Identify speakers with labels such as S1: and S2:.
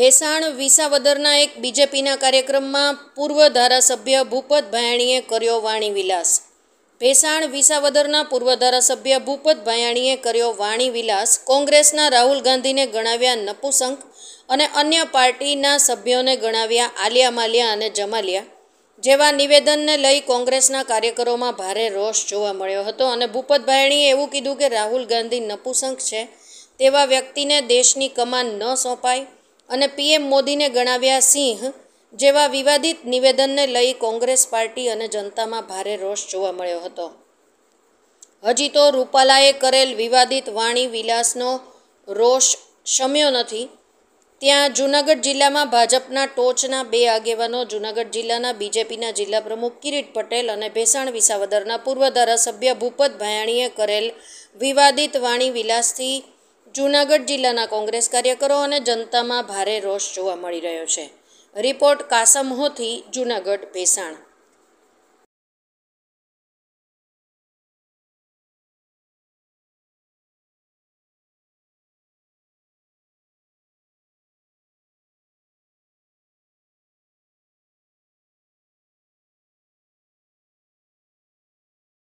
S1: ભેસાણ વિસાવદરના એક બીજેપીના કાર્યક્રમમાં પૂર્વ ધારાસભ્ય ભૂપત ભાયાણીએ કર્યો વાણી વિલાસ. ભેસાણ વિસાવદરના પૂર્વ ધારાસભ્ય ભૂપત ભાયાણીએ કર્યો વાણી વિલાસ. કોંગ્રેસના રાહુલ ગાંધીને ગણાવ્યા નપુસંક અને અન્ય પાર્ટીના સભ્યોને ગણાવ્યા આલિયા માલિયા અને જમાલિયા જેવા નિવેદનને લઈ કોંગ્રેસના કાર્યકરોમાં ભારે રોષ જોવા મળ્યો હતો અને ભૂપત ભાયાણીએ એવું કીધું કે રાહુલ ગાંધી નપુસંક છે, તેવા વ્યક્તિને દેશની કમાન ન સોંપાય અને પીએમ મોદીને ગણાવ્યા સિંહ જેવા વિવાદિત નિવેદનને લઈ કોંગ્રેસ પાર્ટી અને જનતામાં ભારે રોષ જોવા મળ્યો હતો. હજી તો રૂપાલાએ કરેલ વિવાદિત વાણી વિલાસનો રોષ શમ્યો નથી, ત્યાં જૂનાગઢ જિલ્લામાં ભાજપના ટોચના બે આગેવાનો જૂનાગઢ જિલ્લાના બીજેપીના જિલ્લા પ્રમુખ કિરીટ પટેલ અને ભેસાણ વિસાવદરના પૂર્વ ધારાસભ્ય ભૂપત ભાયાણીએ કરેલ વિવાદિત વાણી વિલાસથી જૂનાગઢ જિલ્લાના કોંગ્રેસ કાર્યકરો અને જનતામાં ભારે રોષ જોવા મળી રહ્યો છે. રિપોર્ટ કાસમ હોથી, જૂનાગઢ, ભેસાણ.